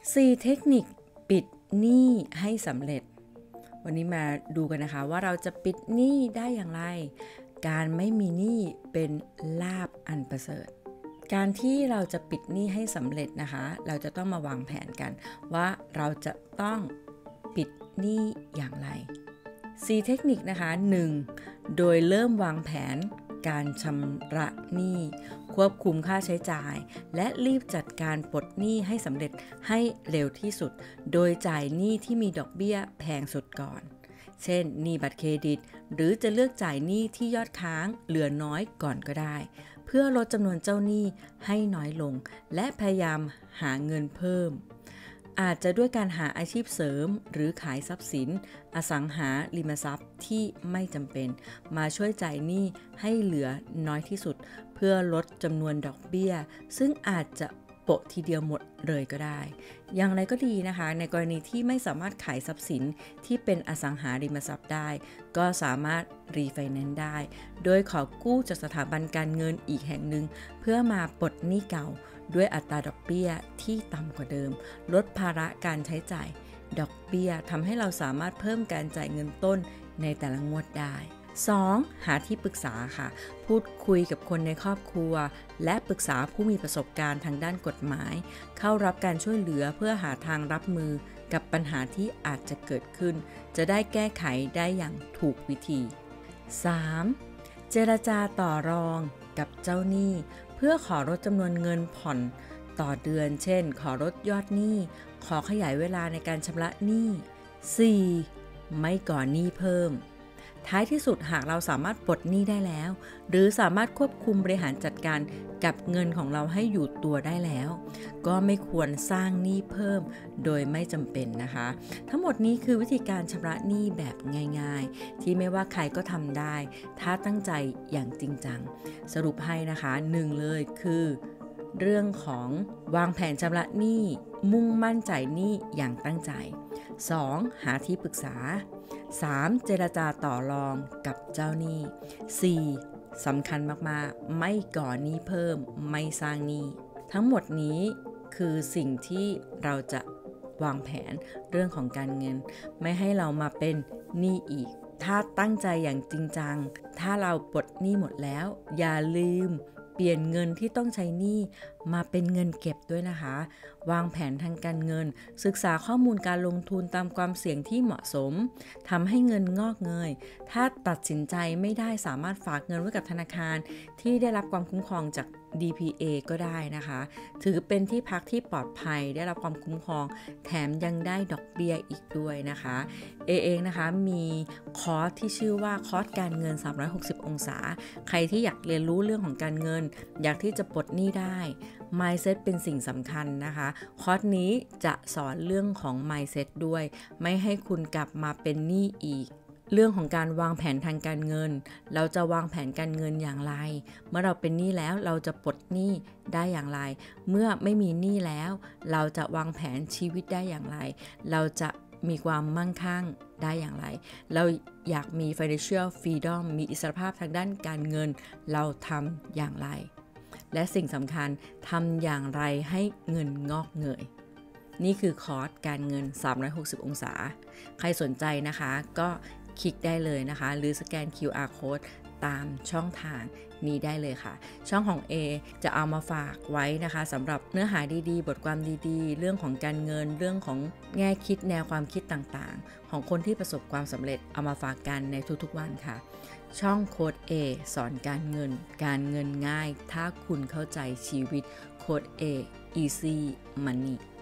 4 เทคนิคปิดหนี้ให้สำเร็จวันนี้มาดูกันนะคะว่าเราจะปิดหนี้ได้อย่างไรการไม่มีหนี้เป็นลาภอันประเสริฐการที่เราจะปิดหนี้ให้สำเร็จนะคะเราจะต้องมาวางแผนกันว่าเราจะต้องปิดหนี้อย่างไร4 เทคนิคนะคะ 1. โดยเริ่มวางแผนการชำระหนี้ควบคุมค่าใช้จ่ายและรีบจัดการปลดหนี้ให้สำเร็จให้เร็วที่สุดโดยจ่ายหนี้ที่มีดอกเบี้ยแพงสุดก่อนเช่นหนี้บัตรเครดิตหรือจะเลือกจ่ายหนี้ที่ยอดค้างเหลือน้อยก่อนก็ได้เพื่อลดจำนวนเจ้าหนี้ให้น้อยลงและพยายามหาเงินเพิ่มอาจจะด้วยการหาอาชีพเสริมหรือขายทรัพย์สินอสังหาริมทรัพย์ที่ไม่จำเป็นมาช่วยจ่ายหนี้ให้เหลือน้อยที่สุดเพื่อลดจำนวนดอกเบี้ยซึ่งอาจจะโปะทีเดียวหมดเลยก็ได้อย่างไรก็ดีนะคะในกรณีที่ไม่สามารถขายทรัพย์สินที่เป็นอสังหาริมทรัพย์ได้ก็สามารถรีไฟแนนซ์ได้โดยขอกู้จากสถาบันการเงินอีกแห่งหนึ่งเพื่อมาปลดหนี้เก่าด้วยอัตราดอกเบี้ยที่ต่ำกว่าเดิมลดภาระการใช้จ่ายดอกเบี้ยทำให้เราสามารถเพิ่มการจ่ายเงินต้นในแต่ละงวดได้ 2. หาที่ปรึกษาค่ะพูดคุยกับคนในครอบครัวและปรึกษาผู้มีประสบการณ์ทางด้านกฎหมายเข้ารับการช่วยเหลือเพื่อหาทางรับมือกับปัญหาที่อาจจะเกิดขึ้นจะได้แก้ไขได้อย่างถูกวิธี 3. เจรจาต่อรองกับเจ้าหนี้เพื่อขอลดจำนวนเงินผ่อนต่อเดือนเช่นขอลดยอดหนี้ขอขยายเวลาในการชำระหนี้ 4. ไม่ก่อหนี้เพิ่มท้ายที่สุดหากเราสามารถปลดหนี้ได้แล้วหรือสามารถควบคุมบริหารจัดการกับเงินของเราให้อยู่ตัวได้แล้วก็ไม่ควรสร้างหนี้เพิ่มโดยไม่จำเป็นนะคะทั้งหมดนี้คือวิธีการชำระหนี้แบบง่ายๆที่ไม่ว่าใครก็ทำได้ถ้าตั้งใจอย่างจริงจังสรุปให้นะคะ1เลยคือเรื่องของวางแผนชำระหนี้มุ่งมั่นจ่ายหนี้อย่างตั้งใจ 2. หาที่ปรึกษา 3. เจรจาต่อรองกับเจ้าหนี้ 4. สำคัญมากๆไม่ก่อหนี้เพิ่มไม่สร้างหนี้ทั้งหมดนี้คือสิ่งที่เราจะวางแผนเรื่องของการเงินไม่ให้เรามาเป็นหนี้อีกถ้าตั้งใจอย่างจริงจังถ้าเราปลดหนี้หมดแล้วอย่าลืมเปลี่ยนเงินที่ต้องใช้หนี้มาเป็นเงินเก็บด้วยนะคะวางแผนทางการเงินศึกษาข้อมูลการลงทุนตามความเสี่ยงที่เหมาะสมทำให้เงินงอกเงยถ้าตัดสินใจไม่ได้สามารถฝากเงินไว้กับธนาคารที่ได้รับความคุ้มครองจาก DPA ก็ได้นะคะถือเป็นที่พักที่ปลอดภัยได้รับความคุ้มครองแถมยังได้ดอกเบี้ยอีกด้วยนะคะเองนะคะมีคอร์สที่ชื่อว่าคอร์สการเงิน360องศาใครที่อยากเรียนรู้เรื่องของการเงินอยากที่จะปลดหนี้ได้ mindset เป็นสิ่งสำคัญนะคะคอร์สนี้จะสอนเรื่องของ mindset ด้วยไม่ให้คุณกลับมาเป็นหนี้อีกเรื่องของการวางแผนทางการเงินเราจะวางแผนการเงินอย่างไรเมื่อเราเป็นหนี้แล้วเราจะปลดหนี้ได้อย่างไรเมื่อไม่มีหนี้แล้วเราจะวางแผนชีวิตได้อย่างไรเราจะมีความมั่งคั่งได้อย่างไรเราอยากมี financial freedom มีอิสรภาพทางด้านการเงินเราทำอย่างไรและสิ่งสำคัญทำอย่างไรให้เงินงอกเงยนี่คือคอร์สการเงิน360องศาใครสนใจนะคะก็คลิกได้เลยนะคะหรือสแกน QR code ตามช่องทางนี้ได้เลยค่ะช่องของ A จะเอามาฝากไว้นะคะสำหรับเนื้อหาดีๆบทความดีๆเรื่องของการเงินเรื่องของแง่คิดแนวความคิดต่างๆของคนที่ประสบความสำเร็จเอามาฝากกันในทุกๆวันค่ะช่องโค้ด A สอนการเงินง่ายถ้าคุณเข้าใจชีวิตโค้ด A Easy Money